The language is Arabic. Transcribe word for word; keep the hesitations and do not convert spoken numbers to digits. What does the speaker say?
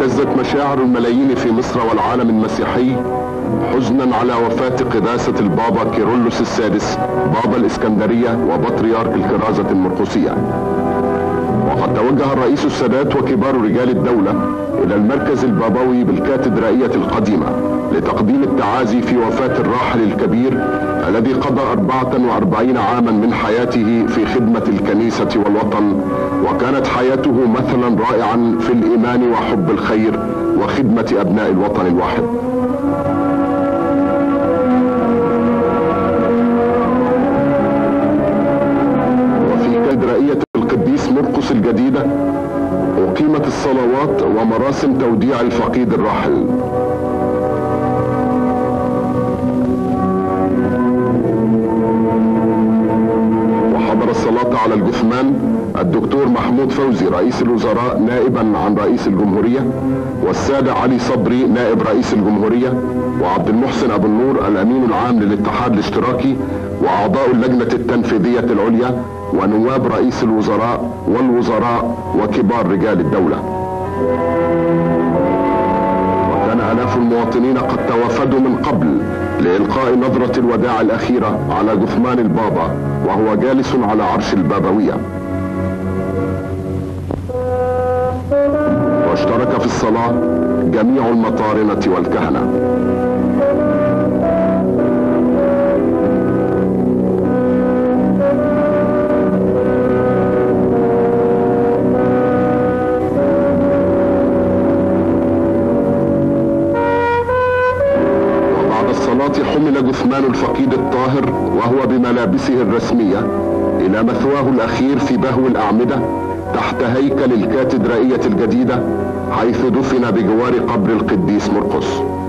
اهتزت مشاعر الملايين في مصر والعالم المسيحي حزنا على وفاة قداسة البابا كيرلس السادس بابا الإسكندرية وبطريرك الكرازة المرقسية. وقد توجه الرئيس السادات وكبار رجال الدولة إلى المركز البابوي بالكاتدرائية القديمة لتقديم التعازي في وفاة الراحل الكبير الذي قضى أربعة وأربعين عاما من حياته في خدمة الكنيسة والوطن، وكانت حياته مثلا رائعا في الإيمان وحب الخير وخدمة أبناء الوطن الواحد. وفي كاتدرائية القديس مرقس الجديدة أقيمت الصلوات ومراسم توديع الفقيد الراحل. وحضر الصلاة على الجثمان الدكتور محمود فوزي رئيس الوزراء نائبا عن رئيس الجمهورية، والسادة علي صبري نائب رئيس الجمهورية، وعبد المحسن أبو النور الأمين العام للاتحاد الاشتراكي، وأعضاء اللجنة التنفيذية العليا، ونواب رئيس الوزراء والوزراء وكبار رجال الدولة. وكان آلاف المواطنين قد توافدوا من قبل لإلقاء نظرة الوداع الأخيرة على جثمان البابا وهو جالس على عرش البابوية. واشترك في الصلاة جميع المطارنة والكهنة. حمل جثمان الفقيد الطاهر وهو بملابسه الرسمية إلى مثواه الأخير في بهو الأعمدة تحت هيكل الكاتدرائية الجديدة، حيث دفن بجوار قبر القديس مرقس.